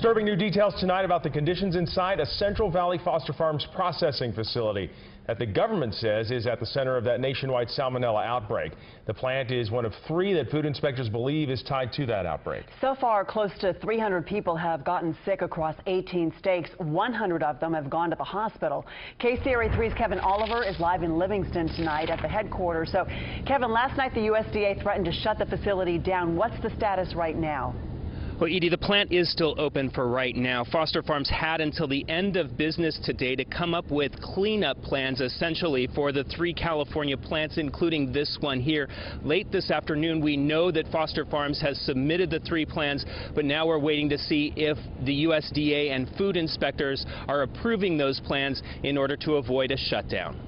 Disturbing new details tonight about the conditions inside a Central Valley Foster Farms processing facility that the government says is at the center of that nationwide salmonella outbreak. The plant is one of 3 that food inspectors believe is tied to that outbreak. So far, close to 300 people have gotten sick across 18 states. 100 of them have gone to the hospital. KCRA 3's Kevin Oliver is live in Livingston tonight at the headquarters. So, Kevin, last night the USDA threatened to shut the facility down. What's the status right now? Well, Edie, the plant is still open for right now. Foster Farms had until the end of business today to come up with cleanup plans, essentially, for the 3 California plants, including this one here. Late this afternoon, we know that Foster Farms has submitted the 3 plans, but now we're waiting to see if the USDA and food inspectors are approving those plans in order to avoid a shutdown.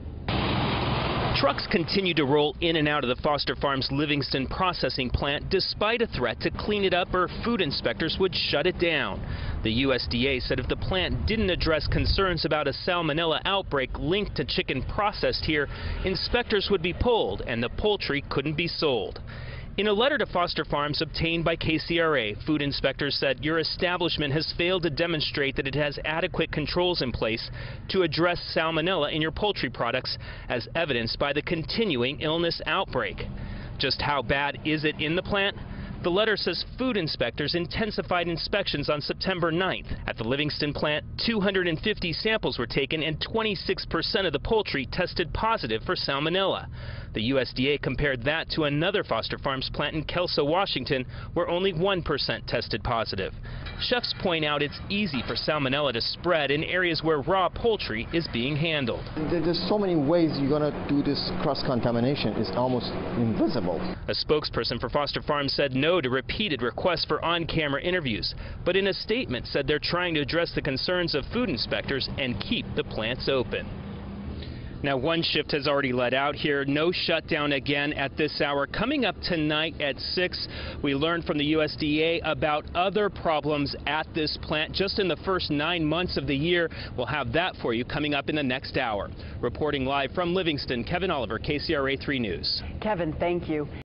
Trucks continue to roll in and out of the Foster Farms Livingston processing plant despite a threat to clean it up or food inspectors would shut it down. The USDA said if the plant didn't address concerns about a salmonella outbreak linked to chicken processed here, inspectors would be pulled and the poultry couldn't be sold. In a letter to Foster Farms obtained by KCRA, food inspectors said your establishment has failed to demonstrate that it has adequate controls in place to address salmonella in your poultry products, as evidenced by the continuing illness outbreak. Just how bad is it in the plant? The letter says food inspectors intensified inspections on September 9th. At the Livingston plant, 250 samples were taken and 26% of the poultry tested positive for salmonella. The USDA compared that to another Foster Farms plant in Kelso, Washington, where only 1% tested positive. Chefs point out it's easy for salmonella to spread in areas where raw poultry is being handled. There's so many ways you're going to do this cross-contamination. It's almost invisible. A spokesperson for Foster Farms said no to repeated requests for on-camera interviews, but in a statement said they're trying to address the concerns of food inspectors and keep the plants open. Now, one shift has already let out here. No shutdown again at this hour. Coming up tonight at 6, we learned from the USDA about other problems at this plant just in the first 9 months of the year. We'll have that for you coming up in the next hour. Reporting live from Livingston, Kevin Oliver, KCRA 3 News. Kevin, thank you.